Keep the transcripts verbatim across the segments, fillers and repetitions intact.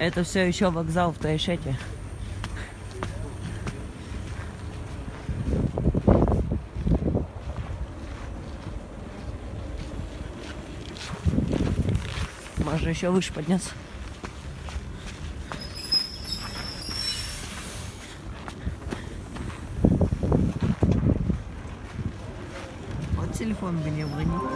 Это все еще вокзал в Тайшете. Можно еще выше подняться. Вот телефон бы не было никакого.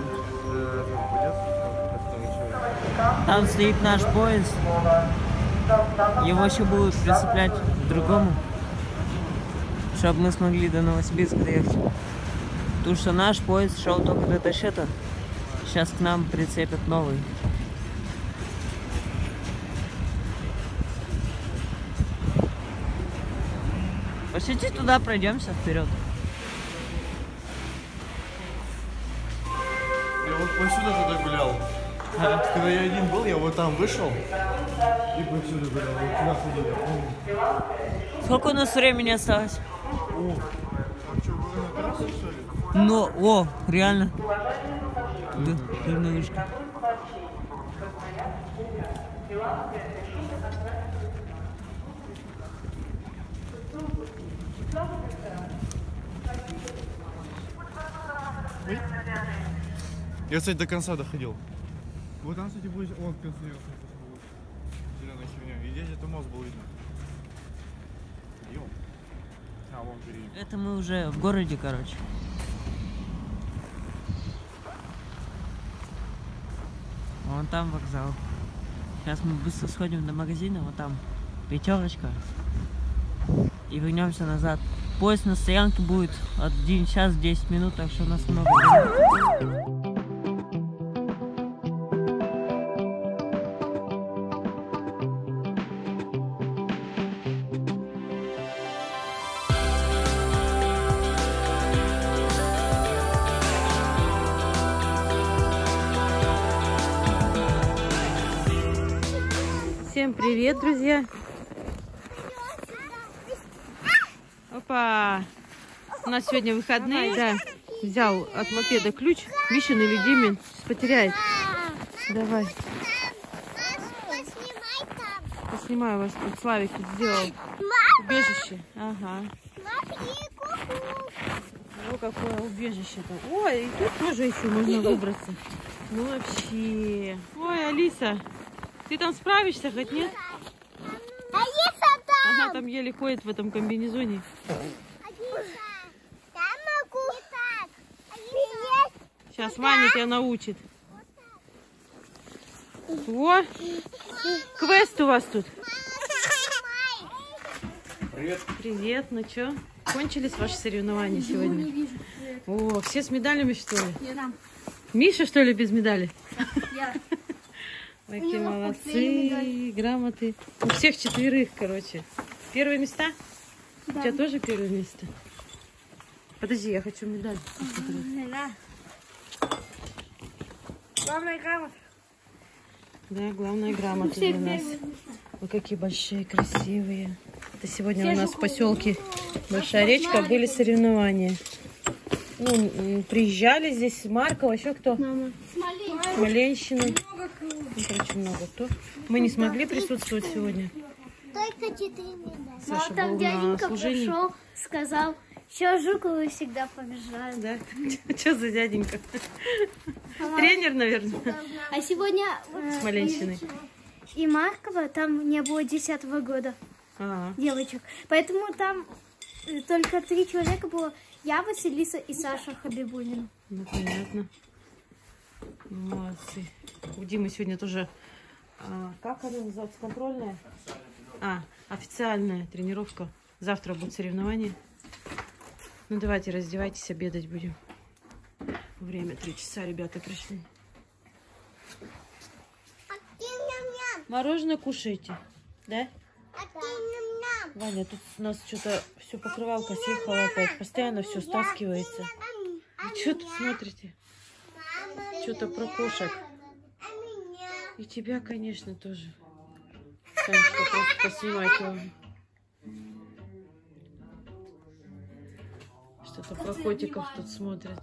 Там стоит наш поезд. Его еще будут прицеплять к другому, чтобы мы смогли до Новосибирска доехать. Потому что наш поезд шел только до Тайшета. Сейчас к нам прицепят новый. Пошлите туда, пройдемся вперед. Я вот повсюду туда гулял. А? Когда я один был, я вот там вышел и повсюду гулял. Вот туда ходил, я помню. Сколько у нас времени осталось? О, а что, вы на трассе, что ли? Ну, о, реально. Да, дурная вышка. Я, кстати, до конца доходил. Вот там, кстати, будет... Вон, в конце зеленая херня. И здесь это мост был видно. Ё. А, вон впереди. Это мы уже в городе, короче. Вон там вокзал. Сейчас мы быстро сходим до магазина, вот там пятерочка. И вернемся назад. Поезд на стоянке будет один час десять минут, так что у нас много времени. Всем привет, друзья! Опа! У нас сегодня выходные, да. Взял от мопеда ключ. Мишин или Димин потеряет. Давай. Поснимаю вас тут. Славик тут сделал убежище. Ага. О, какое убежище-то. Ой, и тут тоже еще можно выбраться. Ну вообще. Ой, Алиса, ты там справишься хоть нет? Алиса там! Она там еле ходит в этом комбинезоне. Алиса, я могу. Не так. Алиса. Сейчас Ваня тебя научит. О, квест у вас тут. Привет. Привет, ну что? Кончились ваши соревнования сегодня? О, все с медалями, что ли? Миша, что ли, без медали? Я. Ой, какие молодцы, грамоты. У всех четверых, короче. Первые места? Да. У тебя тоже первое место? Подожди, я хочу медаль посмотреть. Главная грамота. Да, главная грамота для нас. Ой, какие большие, красивые. Это сегодня Все у нас же в поселке Большая Речка были соревнования. Ну, приезжали здесь Маркова, еще кто? Мама. Смоленщина. Ну, короче, много кто. Мы не смогли присутствовать сегодня. Только четыре медали. Саша Ну, там был на дяденька служении. пришел, сказал, все, Жуковы всегда побеждают. Да? Что за дяденька? Тренер, наверное, А сегодня э, Смоленщины. и Маркова там не было десятого года А, девочек. Поэтому там э, только три человека было. Я, Василиса и Саша Хабибулина. ну понятно. Молодцы. У Димы сегодня тоже, а, как она называется, контрольная? А, официальная тренировка. Завтра будут соревнования. Ну давайте, раздевайтесь, обедать будем. Время три часа, ребята пришли. Мороженое кушаете, да? Ваня, тут у нас что-то все покрывалка съехала опять. Постоянно все стаскивается. Вы что тут смотрите? Что-то про кошек. И тебя, конечно, тоже. Санечка, просто поснимать его. Что-то про котиков тут смотрят.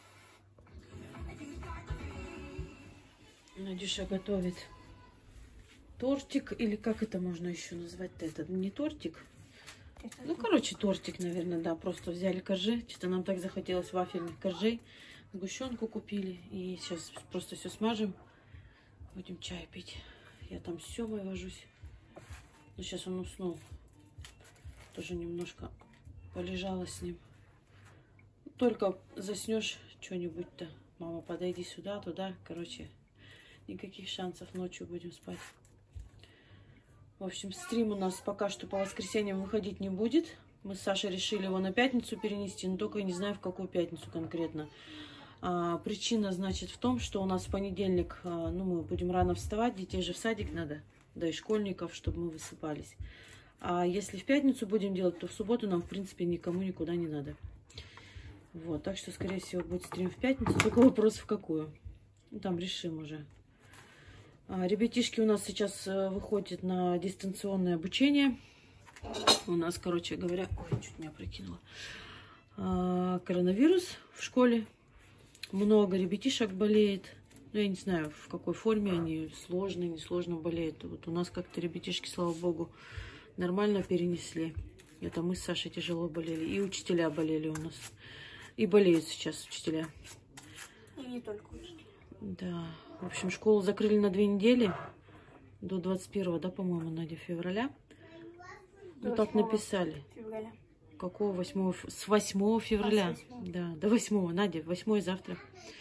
Надюша готовит. тортик, или как это можно еще назвать-то? Это не тортик. Ну, короче, тортик, наверное, да. Просто взяли коржи. Что-то нам так захотелось вафельных коржей. Сгущенку купили. И сейчас просто все смажем. Будем чай пить. Я там с Семой вожусь. Но сейчас он уснул. Тоже немножко полежала с ним. Только заснешь что-нибудь-то. Мама, подойди сюда, туда. Короче, никаких шансов, ночью будем спать. В общем, стрим у нас пока что по воскресеньям выходить не будет. Мы с Сашей решили его на пятницу перенести, но только я не знаю, в какую пятницу конкретно. А, причина, значит, в том, что у нас в понедельник, а, ну, мы будем рано вставать, детей же в садик надо, да и школьников, чтобы мы высыпались. А если в пятницу будем делать, то в субботу нам, в принципе, никому никуда не надо. Вот, так что, скорее всего, будет стрим в пятницу. Только вопрос в какую. Ну, там решим уже. А, ребятишки у нас сейчас а, выходят на дистанционное обучение. У нас, короче говоря... Ой, чуть меня прокинуло. А, коронавирус в школе. Много ребятишек болеет. Ну, я не знаю, в какой форме они, сложно, несложно болеют. Вот у нас как-то ребятишки, слава богу, нормально перенесли. Это мы с Сашей тяжело болели. И учителя болели у нас. И болеют сейчас учителя. И не только учителя. Да. В общем, школу закрыли на две недели. До двадцать первого, да, по-моему, Надя, февраля. Ну, так написали. Февраля. Какого восьмого? С восьмого февраля. А, с восьмого. Да, до восьмого. Надя, восьмое завтра.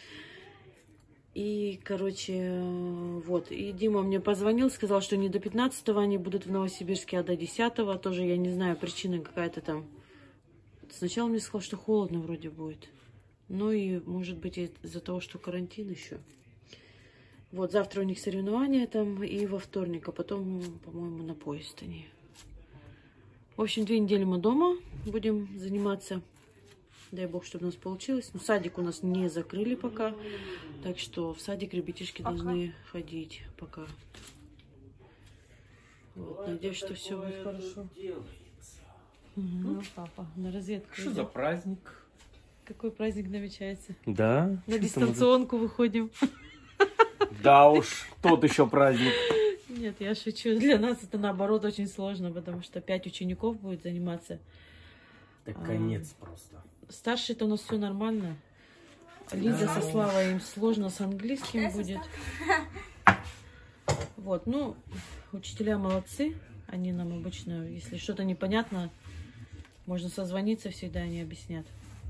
И, короче, вот. И Дима мне позвонил, сказал, что не до пятнадцатого они будут в Новосибирске, а до десятого. Тоже я не знаю, причина какая-то там. Сначала мне сказал, что холодно вроде будет. Ну и, может быть, из-за того, что карантин еще. Вот, завтра у них соревнования там и во вторник, а потом, по-моему, на поезд они. В общем, две недели мы дома будем заниматься. Дай бог, чтобы у нас получилось. Но садик у нас не закрыли пока. Так что в садик ребятишки пока должны ходить пока. Вот, надеюсь, что все будет хорошо. Угу, папа, на разведку. Что за праздник? Какой праздник намечается? Да. На дистанционку выходим. Да уж, тот еще праздник. Нет, я шучу. Для нас это наоборот очень сложно, потому что пять учеников будет заниматься. Так конец а, просто. Старший-то у нас все нормально. Лиза со Славой им сложно с английским будет. Вот, ну, учителя молодцы. Они нам обычно, если что-то непонятно, можно созвониться всегда, они объяснят.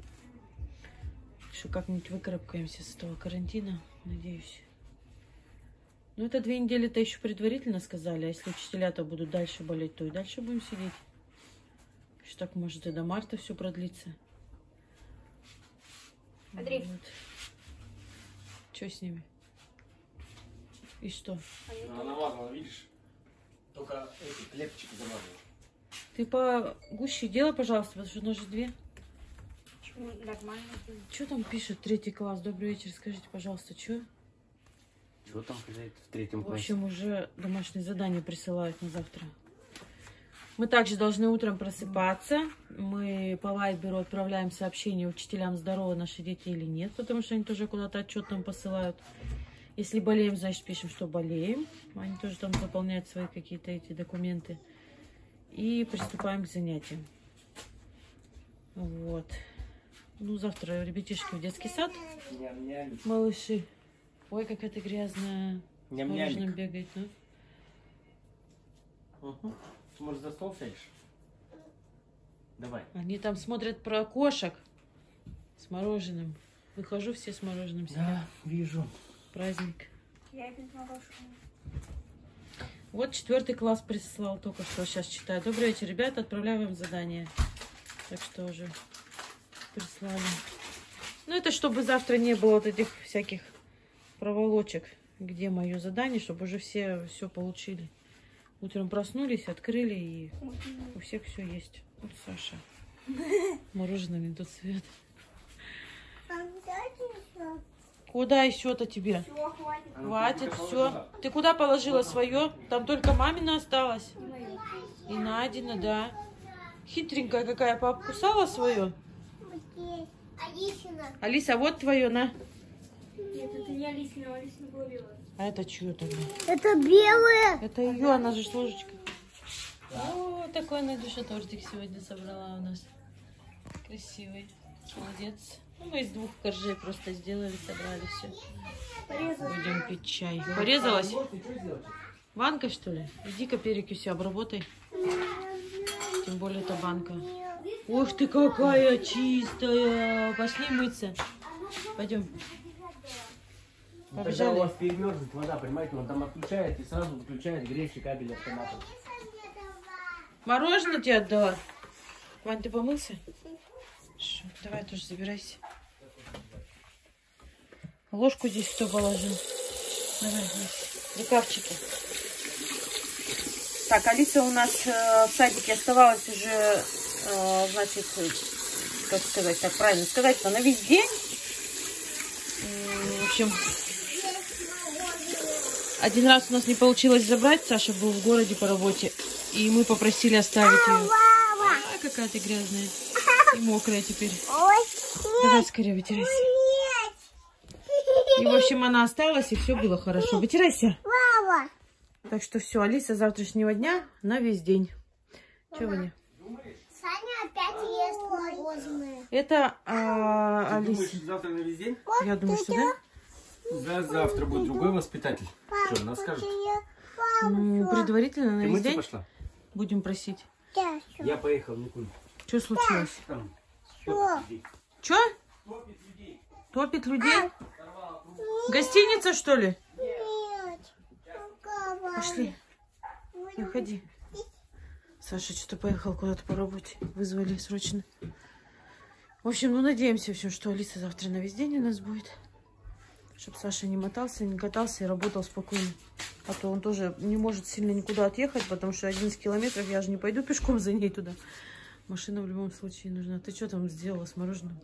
Что как-нибудь выкарабкаемся с этого карантина, надеюсь. Ну, это две недели-то еще предварительно сказали. А если учителя-то будут дальше болеть, то и дальше будем сидеть. Что так может и до марта все продлится. Смотри. Вот. Что с ними? И что? Она намазала, видишь? Только эти клеточки замазала. Ты погуще делай, пожалуйста, потому что у нас же две. Почему нормально? Что там пишет третий класс? Добрый вечер, скажите, пожалуйста, что? Что там в третьем классе? В общем, уже домашние задания присылают на завтра. Мы также должны утром просыпаться. Мы по вайберу отправляем сообщения учителям, здоровы наши дети или нет, потому что они тоже куда-то отчет нам посылают. Если болеем, значит, пишем, что болеем. Они тоже там заполняют свои какие-то эти документы. И приступаем к занятиям. Вот. Ну, завтра ребятишки в детский сад. Ням-ням. Малыши. Ой, какая ты грязная. Можно бегать, ну. Угу. Ты, может, за стол сядешь? Давай. Они там смотрят про кошек с мороженым. Выхожу, все с мороженым сидят. Да, вижу. Праздник. Я без мороженого. Вот четвертый класс прислал, только что сейчас читаю. Добрый вечер, ребята, отправляю вам задание. Так что уже прислали. Ну, это чтобы завтра не было вот этих всяких проволочек, где мое задание, чтобы уже все все получили. Утром проснулись, открыли, и у всех все есть. Вот Саша. Мороженое мне тут свет. Куда еще-то тебе? Все, хватит. Хватит, все. Ты куда положила свое? Там только мамина осталось. И Надина, да. Хитренькая какая, папа кусала свое? Алиса, вот твое, на. Нет, это не Алисина, а Алисина была белая. А это чье тогда? Это белая. Это ее, она же с ложечкой. О, такой Надюша тортик сегодня собрала у нас. Красивый. Молодец. Ну, мы из двух коржей просто сделали, собрали все. Будем пить чай. Порезалась? Банка, что ли? Иди-ка перекись обработай. Тем более это банка. Ух ты, какая чистая. Пошли мыться. Пойдем. Когда у вас перемерзнет вода, понимаете, он там отключает и сразу выключает горячий кабель автомата. Мороженое тебе отдала. Вань, ты помылся? Шо, давай тоже забирайся. Ложку здесь кто положил? Давай, здесь. Рукавчики. Так, Алиса у нас э, в садике оставалась уже, э, значит, как сказать, так правильно сказать-то, на весь день. В общем, один раз у нас не получилось забрать, Саша был в городе по работе, и мы попросили оставить ее. Ай, какая ты грязная и мокрая теперь. Давай скорее вытирайся. И, в общем, она осталась, и все было хорошо. Вытирайся. Так что все, Алиса с завтрашнего дня на весь день. Чего вы не? Саня опять ест мороженое. Это а, Ты Алиса. думаешь, завтра на весь день? Я думаю, что да. Да, завтра будет другой воспитатель. Что, она скажет? Ну, предварительно на Ты весь мыться день пошла? будем просить. Я поехал, Никуль. Что случилось? Там топит людей. Че? Топит людей? Гостиница, что ли? Пошли. Не уходи. Саша что-то поехал куда-то по работе. Вызвали срочно. В общем, ну надеемся все, что Алиса завтра на весь день у нас будет. Чтобы Саша не мотался, не катался и работал спокойно. А то он тоже не может сильно никуда отъехать, потому что одиннадцать километров я же не пойду пешком за ней туда. Машина в любом случае нужна. Ты что там сделала с мороженым?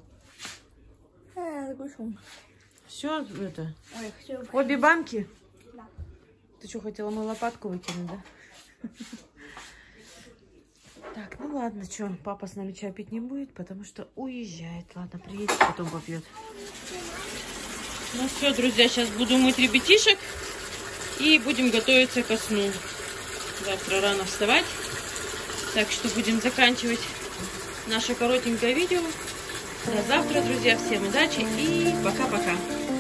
Все это? Обе банки? Да. Ты что, хотела мою лопатку выкинуть, да? Так, ну ладно, что, папа с нами чай пить не будет, потому что уезжает. Ладно, приедет, потом попьет. Ну все, друзья, сейчас буду мыть ребятишек и будем готовиться ко сну. Завтра рано вставать. Так что будем заканчивать наше коротенькое видео. До завтра, друзья. Всем удачи и пока-пока.